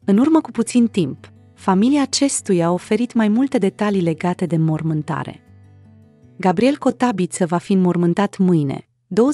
În urmă cu puțin timp, familia acestuia a oferit mai multe detalii legate de înmormântare. Gabriel Cotabiță va fi înmormântat mâine,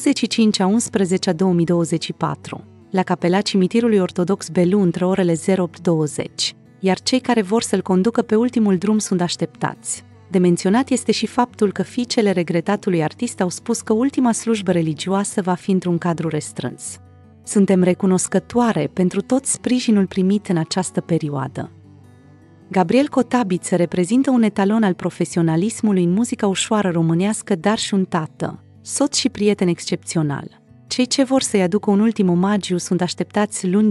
25/11/2024, la capela cimitirului ortodox Belu între orele 08:20, iar cei care vor să-l conducă pe ultimul drum sunt așteptați. De menționat este și faptul că fiicele regretatului artist au spus că ultima slujbă religioasă va fi într-un cadru restrâns. Suntem recunoscătoare pentru tot sprijinul primit în această perioadă. Gabriel Cotabiță reprezintă un etalon al profesionalismului în muzica ușoară românească, dar și un tată, soț și prieten excepțional. Cei ce vor să-i aducă un ultim omagiu sunt așteptați luni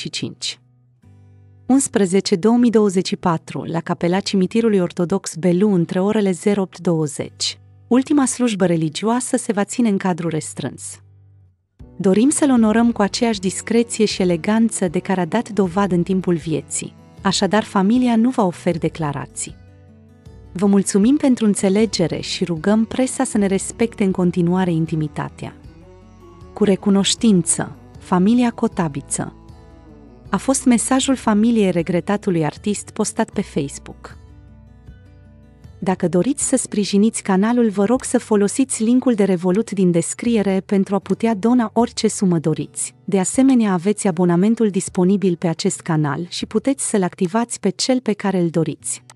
25/11/2024 la capela cimitirului ortodox Belu între orele 08:20. Ultima slujbă religioasă se va ține în cadru restrâns. Dorim să-l onorăm cu aceeași discreție și eleganță de care a dat dovadă în timpul vieții, așadar familia nu va oferi declarații. Vă mulțumim pentru înțelegere și rugăm presa să ne respecte în continuare intimitatea. Cu recunoștință, familia Cotabiță. A fost mesajul familiei regretatului artist postat pe Facebook. Dacă doriți să sprijiniți canalul, vă rog să folosiți linkul de Revolut din descriere pentru a putea dona orice sumă doriți. De asemenea, aveți abonamentul disponibil pe acest canal și puteți să-l activați pe cel pe care îl doriți.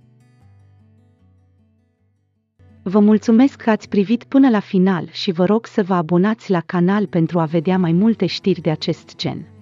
Vă mulțumesc că ați privit până la final și vă rog să vă abonați la canal pentru a vedea mai multe știri de acest gen.